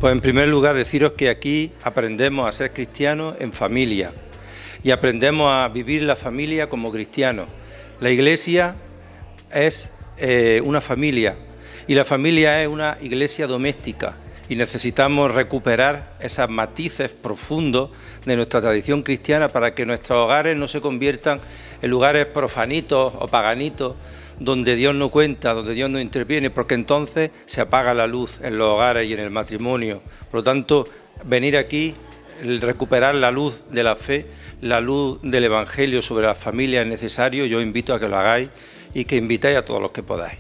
Pues en primer lugar deciros que aquí aprendemos a ser cristianos en familia y aprendemos a vivir la familia como cristianos. La Iglesia es una familia y la familia es una iglesia doméstica y necesitamos recuperar esos matices profundos de nuestra tradición cristiana para que nuestros hogares no se conviertan en lugares profanitos o paganitos donde Dios no cuenta, donde Dios no interviene, porque entonces se apaga la luz en los hogares y en el matrimonio. Por lo tanto, venir aquí, recuperar la luz de la fe, la luz del Evangelio sobre la familia es necesario. Yo invito a que lo hagáis y que invitéis a todos los que podáis.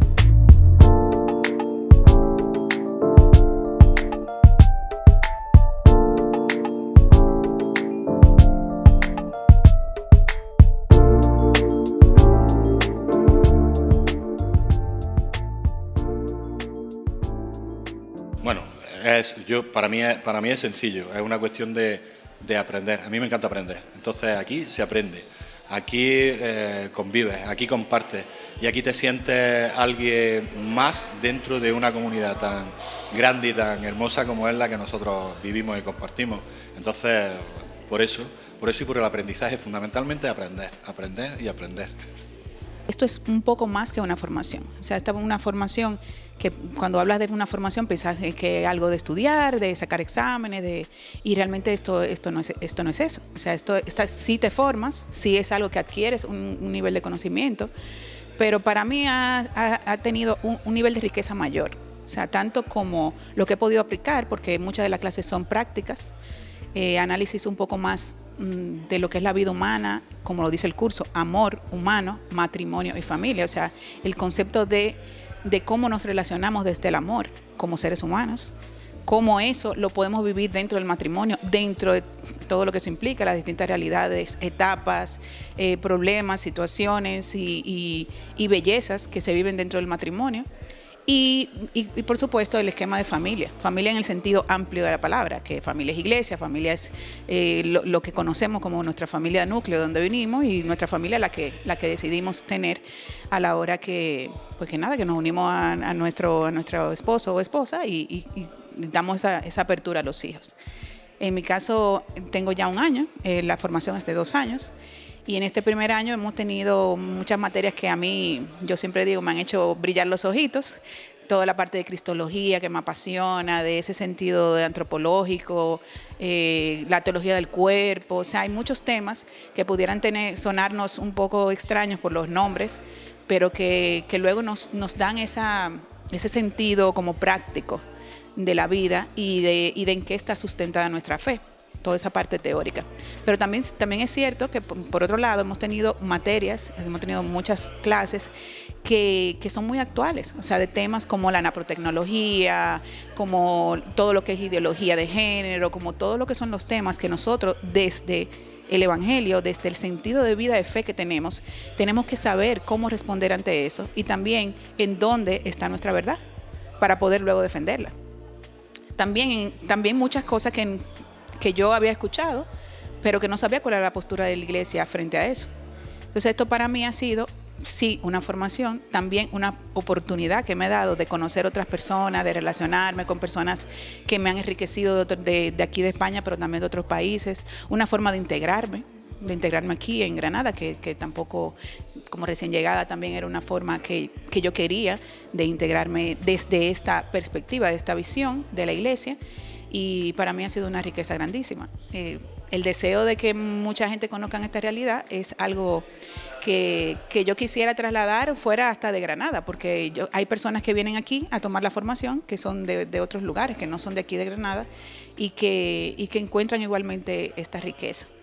Bueno, para mí es sencillo, es una cuestión de aprender. A mí me encanta aprender, entonces aquí se aprende, aquí convives, aquí compartes y aquí te sientes alguien más dentro de una comunidad tan grande y tan hermosa como es la que nosotros vivimos y compartimos. Entonces, por eso y por el aprendizaje, fundamentalmente aprender y aprender. Esto es un poco más que una formación, o sea, esta es una formación que cuando hablas de una formación piensas que algo de estudiar, de sacar exámenes, y realmente esto no es eso. O sea, sí te formas, sí es algo que adquieres, un nivel de conocimiento, pero para mí ha tenido un nivel de riqueza mayor, o sea, tanto como lo que he podido aplicar, porque muchas de las clases son prácticas, análisis un poco más de lo que es la vida humana, como lo dice el curso, amor humano, matrimonio y familia, o sea, el concepto de cómo nos relacionamos desde el amor como seres humanos, cómo eso lo podemos vivir dentro del matrimonio, dentro de todo lo que eso implica, las distintas realidades, etapas, problemas, situaciones y bellezas que se viven dentro del matrimonio. Y por supuesto el esquema de familia en el sentido amplio de la palabra, que familia es iglesia, familia es lo que conocemos como nuestra familia de núcleo, donde venimos, y nuestra familia la que decidimos tener a la hora que nos unimos a nuestro esposo o esposa y damos esa apertura a los hijos. En mi caso tengo ya 1 año, la formación es de 2 años. Y en este primer año hemos tenido muchas materias que a mí, yo siempre digo, me han hecho brillar los ojitos. Toda la parte de cristología que me apasiona, de ese sentido de antropológico, la teología del cuerpo. O sea, hay muchos temas que pudieran sonarnos un poco extraños por los nombres, pero que luego nos dan ese sentido como práctico de la vida y de en qué está sustentada nuestra fe. Toda esa parte teórica. Pero también es cierto que, por otro lado, hemos tenido muchas clases que son muy actuales, o sea, de temas como la naprotecnología, como todo lo que es ideología de género, como todo lo que son los temas que nosotros, desde el Evangelio, desde el sentido de vida de fe que tenemos que saber cómo responder ante eso y también en dónde está nuestra verdad para poder luego defenderla. También muchas cosas que yo había escuchado, pero que no sabía cuál era la postura de la iglesia frente a eso. Entonces esto para mí ha sido, sí, una formación, también una oportunidad que me ha dado de conocer otras personas, de relacionarme con personas que me han enriquecido de aquí de España, pero también de otros países, una forma de integrarme aquí en Granada, que tampoco, como recién llegada, también era una forma que yo quería de integrarme desde esta perspectiva, de esta visión de la iglesia. Y para mí ha sido una riqueza grandísima. El deseo de que mucha gente conozca esta realidad es algo que yo quisiera trasladar fuera hasta de Granada, porque hay personas que vienen aquí a tomar la formación, que son de otros lugares, que no son de aquí de Granada, y que encuentran igualmente esta riqueza.